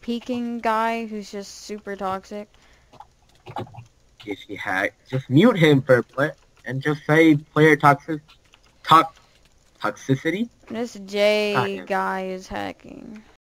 peeking guy who's just super toxic. If he hack, just mute him for play and just say player toxicity. This God J damn. guy is hacking.